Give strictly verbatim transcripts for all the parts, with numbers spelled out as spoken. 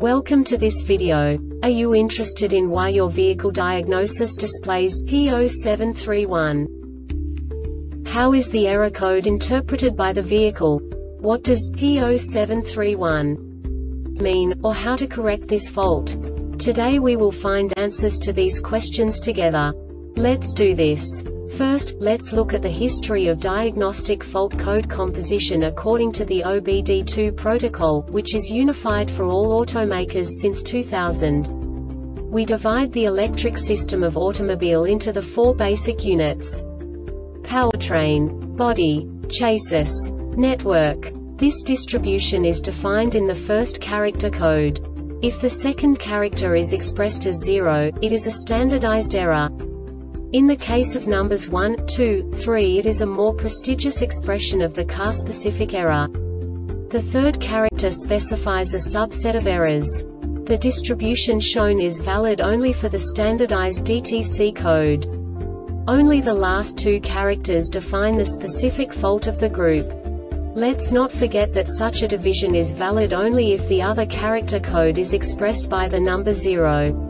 Welcome to this video. Are you interested in why your vehicle diagnosis displays P zero seven three one? How is the error code interpreted by the vehicle? What does P zero seven three one mean, or how to correct this fault? Today we will find answers to these questions together. Let's do this. First, let's look at the history of diagnostic fault code composition according to the O B D two protocol, which is unified for all automakers since two thousand. We divide the electric system of automobile into the four basic units: powertrain, body, chassis, network. This distribution is defined in the first character code. If the second character is expressed as zero, it is a standardized error. In the case of numbers one, two, three, it is a more prestigious expression of the car-specific error. The third character specifies a subset of errors. The distribution shown is valid only for the standardized D T C code. Only the last two characters define the specific fault of the group. Let's not forget that such a division is valid only if the other character code is expressed by the number zero.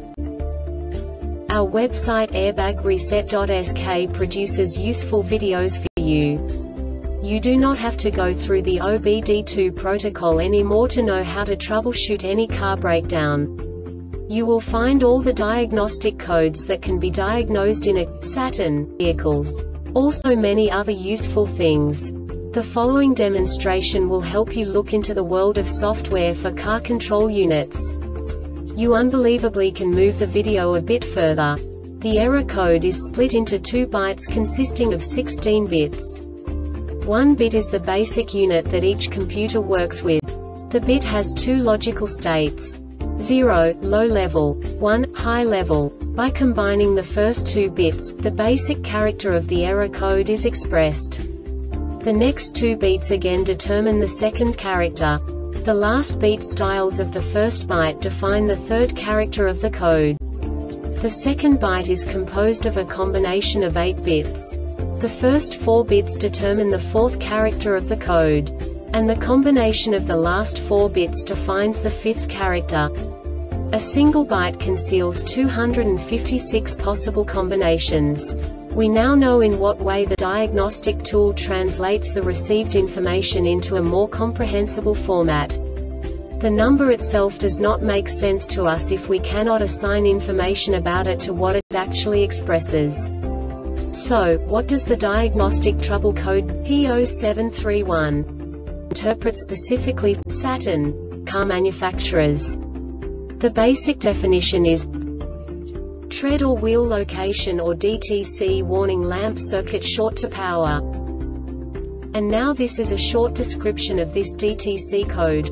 Our website airbag reset dot S K produces useful videos for you. You do not have to go through the O B D two protocol anymore to know how to troubleshoot any car breakdown. You will find all the diagnostic codes that can be diagnosed in a Saturn vehicles. Also many other useful things. The following demonstration will help you look into the world of software for car control units. You unbelievably can move the video a bit further. The error code is split into two bytes consisting of sixteen bits. One bit is the basic unit that each computer works with. The bit has two logical states: zero, low level, one, high level. By combining the first two bits, the basic character of the error code is expressed. The next two bits again determine the second character. The last beat styles of the first byte define the third character of the code. The second byte is composed of a combination of eight bits. The first four bits determine the fourth character of the code. And the combination of the last four bits defines the fifth character. A single byte conceals two hundred fifty-six possible combinations. We now know in what way the diagnostic tool translates the received information into a more comprehensible format. The number itself does not make sense to us if we cannot assign information about it to what it actually expresses. So, what does the diagnostic trouble code P zero seven three one interpret specifically for Saturn car manufacturers? The basic definition is tread or wheel location or D T C warning lamp circuit short to power. And now this is a short description of this D T C code.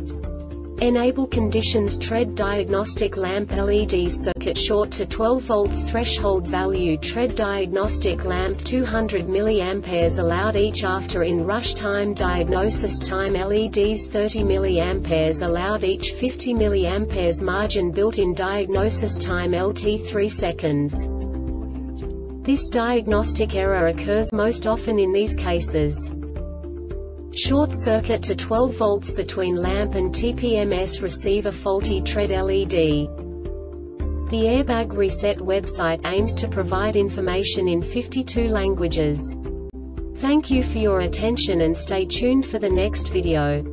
Enable conditions: tread diagnostic lamp L E D circuit short to twelve volts threshold value, tread diagnostic lamp two hundred milliamperes allowed each after in rush time, diagnosis time L E Ds thirty milliamperes allowed each, fifty milliamperes margin built-in, diagnosis time L T three seconds. This diagnostic error occurs most often in these cases: short circuit to twelve volts between lamp and T P M S, receiver faulty tread L E D. The Airbag Reset website aims to provide information in fifty-two languages. Thank you for your attention and stay tuned for the next video.